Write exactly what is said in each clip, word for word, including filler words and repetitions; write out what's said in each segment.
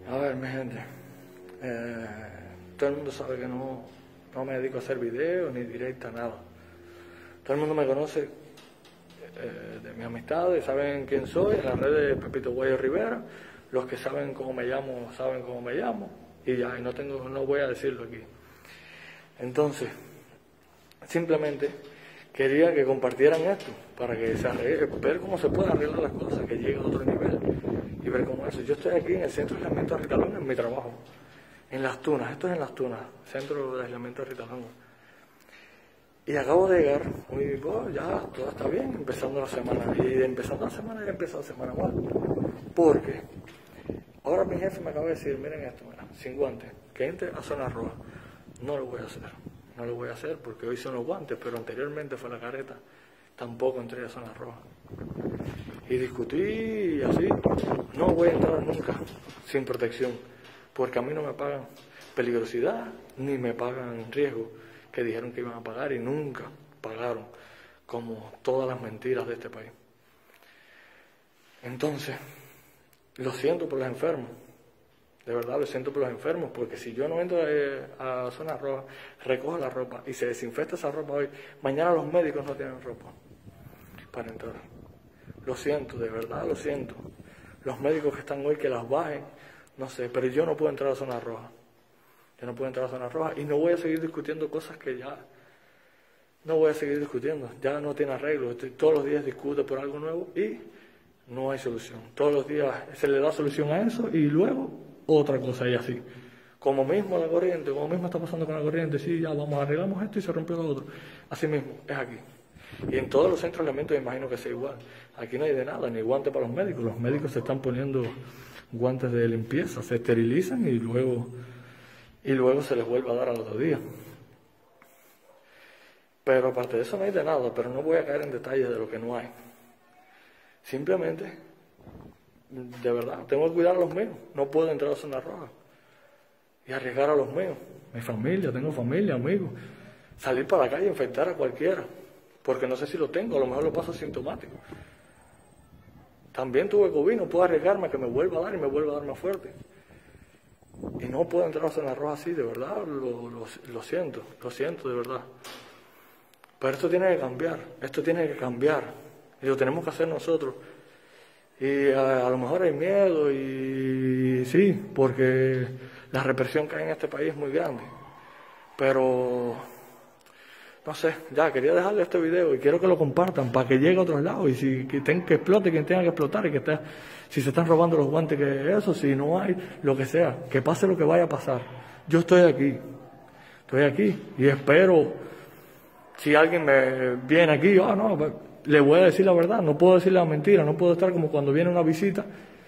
A ver, mi gente, eh, todo el mundo sabe que no, no me dedico a hacer videos ni directa, nada. Todo el mundo me conoce eh, de mis amistades, saben quién soy, en las redes Pepito Guayo Rivera. Los que saben cómo me llamo, saben cómo me llamo, y ya, y no tengo, no voy a decirlo aquí. Entonces, simplemente quería que compartieran esto, para que se arregle, ver cómo se pueden arreglar las cosas, que llegue a otro nivel, y ver cómo eso. Yo estoy aquí en el Centro de Aislamiento de Ritalonga, en mi trabajo, en Las Tunas, esto es en Las Tunas, Centro de Aislamiento de Ritalonga. Y acabo de llegar, muy bueno, ya todo está bien, empezando la semana, y empezando la semana ya empezó la semana mal, porque ahora mi jefe me acaba de decir, miren esto, mira, sin guantes, que entre a zona roja. No lo voy a hacer, no lo voy a hacer porque hoy son los guantes, pero anteriormente fue la careta, tampoco entré a zona roja. Y discutí y así, no voy a entrar nunca sin protección, porque a mí no me pagan peligrosidad ni me pagan riesgo, que dijeron que iban a pagar y nunca pagaron, como todas las mentiras de este país. Entonces, lo siento por los enfermos, de verdad lo siento por los enfermos, porque si yo no entro eh, a zona roja, recojo la ropa y se desinfecta esa ropa hoy, mañana los médicos no tienen ropa para entrar. Lo siento, de verdad lo siento. Los médicos que están hoy, que las bajen, no sé, pero yo no puedo entrar a zona roja. Yo no puedo entrar a zona roja y no voy a seguir discutiendo cosas que ya no voy a seguir discutiendo. Ya no tiene arreglo. Estoy, todos los días discute por algo nuevo y no hay solución. Todos los días se le da solución a eso y luego otra cosa y así. Como mismo la corriente, como mismo está pasando con la corriente, sí, ya vamos, arreglamos esto y se rompió lo otro. Así mismo, es aquí. Y en todos los centros de aislamiento me imagino que sea igual. Aquí no hay de nada, ni guantes para los médicos. Los médicos se están poniendo guantes de limpieza, se esterilizan y luego, y luego se les vuelve a dar al otro día. Pero aparte de eso no hay de nada, pero no voy a caer en detalles de lo que no hay. Simplemente, de verdad, tengo que cuidar a los míos. No puedo entrar a la zona roja y arriesgar a los míos. Mi familia, tengo familia, amigos. Salir para la calle e infectar a cualquiera, porque no sé si lo tengo, a lo mejor lo paso asintomático. También tuve COVID, no puedo arriesgarme a que me vuelva a dar y me vuelva a dar más fuerte. Y no puedo entrar a la zona roja así, de verdad, lo, lo, lo siento, lo siento, de verdad. Pero esto tiene que cambiar, esto tiene que cambiar, y lo tenemos que hacer nosotros. Y a, a lo mejor hay miedo, y, y sí, porque la represión que hay en este país es muy grande. Pero, no sé, ya quería dejarle este video y quiero que lo compartan para que llegue a otros lados. Y si que, ten, que explote quien tenga que explotar, y que esté, si se están robando los guantes, que eso, si no hay, lo que sea, que pase lo que vaya a pasar. Yo estoy aquí, estoy aquí y espero. Si alguien me viene aquí, yo, ah, no, le voy a decir la verdad, no puedo decir la mentira, no puedo estar como cuando viene una visita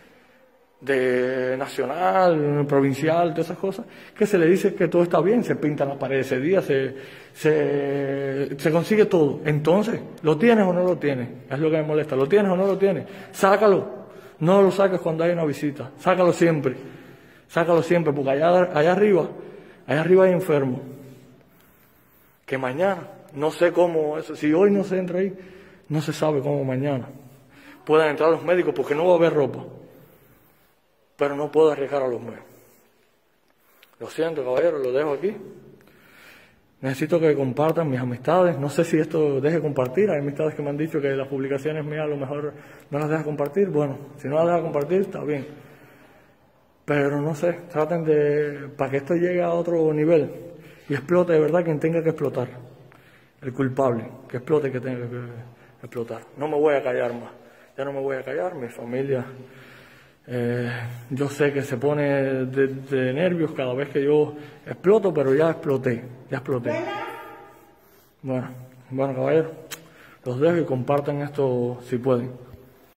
de nacional, provincial, todas esas cosas, que se le dice que todo está bien, se pintan las paredes ese día, se, se, se consigue todo. Entonces, ¿lo tienes o no lo tienes? Es lo que me molesta, ¿lo tienes o no lo tienes? Sácalo, no lo saques cuando hay una visita, sácalo siempre, sácalo siempre, porque allá, allá arriba, allá arriba hay enfermos, que mañana, no sé cómo, eso, si hoy no se entra ahí, no se sabe cómo mañana puedan entrar los médicos porque no va a haber ropa. Pero no puedo arriesgar a los míos. Lo siento, caballero, lo dejo aquí. Necesito que compartan mis amistades. No sé si esto deje compartir. Hay amistades que me han dicho que las publicaciones mías a lo mejor no las deja compartir. Bueno, si no las deja compartir, está bien. Pero no sé, traten de, para que esto llegue a otro nivel y explote de verdad quien tenga que explotar. El culpable, que explote que tenga que explotar. No me voy a callar más. Ya no me voy a callar, mi familia. Eh, yo sé que se pone de, de nervios cada vez que yo exploto, pero ya exploté, ya exploté. Bueno, bueno, caballero, los dejo y compartan esto si pueden.